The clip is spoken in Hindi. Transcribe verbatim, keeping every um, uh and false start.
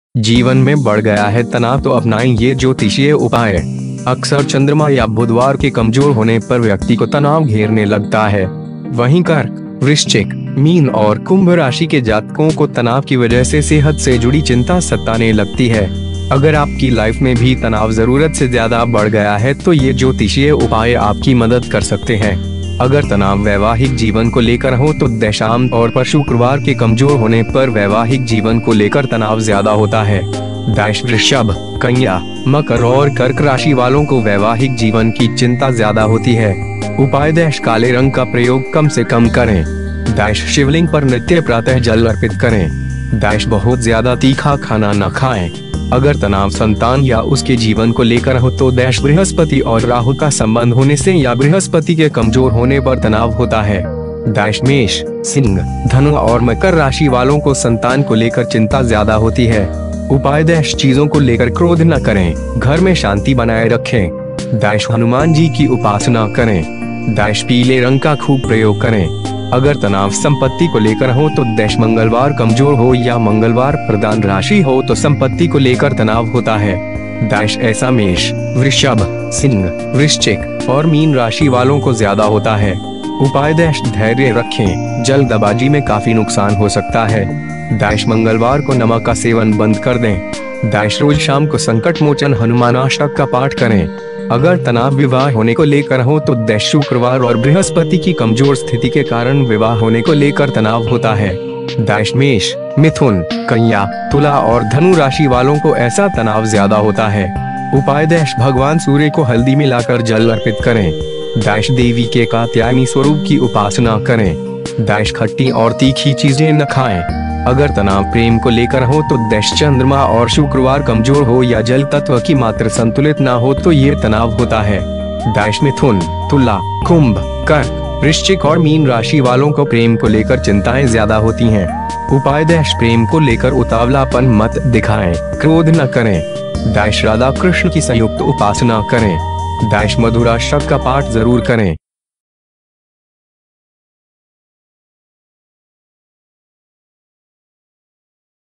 जीवन में बढ़ गया है तनाव तो अपनाएं ये ज्योतिषीय उपाय। अक्सर चंद्रमा या बुधवार के कमजोर होने पर व्यक्ति को तनाव घेरने लगता है। वहीं कर्क, वृश्चिक, मीन और कुंभ राशि के जातकों को तनाव की वजह से सेहत से जुड़ी चिंता सताने लगती है। अगर आपकी लाइफ में भी तनाव जरूरत से ज्यादा बढ़ गया है तो ये ज्योतिषीय उपाय आपकी मदद कर सकते हैं। अगर तनाव वैवाहिक जीवन को लेकर हो तो दशाम और पर शुक्रवार के कमजोर होने पर वैवाहिक जीवन को लेकर तनाव ज्यादा होता है। दाश वृषभ, कन्या, मकर और कर्क राशि वालों को वैवाहिक जीवन की चिंता ज्यादा होती है। उपाय दाश काले रंग का प्रयोग कम से कम करें। दाश शिवलिंग पर नित्य प्रातः जल अर्पित करें। दाश बहुत ज्यादा तीखा खाना न खाएं। अगर तनाव संतान या उसके जीवन को लेकर हो तो दैश बृहस्पति और राहु का संबंध होने से या बृहस्पति के कमजोर होने पर तनाव होता है। दाश मेष, सिंह, धनु और मकर राशि वालों को संतान को लेकर चिंता ज्यादा होती है। उपाय दाश चीजों को लेकर क्रोध न करें, घर में शांति बनाए रखें। दाश हनुमान जी की उपासना करें। दाश पीले रंग का खूब प्रयोग करें। अगर तनाव संपत्ति को लेकर हो तो दैश मंगलवार कमजोर हो या मंगलवार प्रधान राशि हो तो संपत्ति को लेकर तनाव होता है। दाश ऐसा मेष, वृषभ, सिंह, वृश्चिक और मीन राशि वालों को ज्यादा होता है। उपाय दाश धैर्य रखें, जल्दबाजी में काफी नुकसान हो सकता है। दाश मंगलवार को नमक का सेवन बंद कर दें। दाश रोज शाम को संकट मोचन हनुमान अष्टक का पाठ करें। अगर तनाव विवाह होने को लेकर हो तो दैश शुक्रवार और बृहस्पति की कमजोर स्थिति के कारण विवाह होने को लेकर तनाव होता है। दाश मेष, मिथुन, कन्या, तुला और धनु राशि वालों को ऐसा तनाव ज्यादा होता है। उपाय दाश भगवान सूर्य को हल्दी मिलाकर जल अर्पित करें। दाश देवी के कात्यायनी स्वरूप की उपासना करें। दाश खट्टी और तीखी चीजें न खाएं। अगर तनाव प्रेम को लेकर हो तो दैश चंद्रमा और शुक्रवार कमजोर हो या जल तत्व की मात्रा संतुलित ना हो तो ये तनाव होता है। दाश मिथुन, तुला, कुंभ, कर्क, वृश्चिक और मीन राशि वालों को प्रेम को लेकर चिंताएं ज्यादा होती हैं। उपाय दाश प्रेम को लेकर उतावलापन मत दिखाएं, क्रोध न करें। दाश राधा कृष्ण की संयुक्त उपासना करें। दाश मधुराष्टक का पाठ जरूर करें।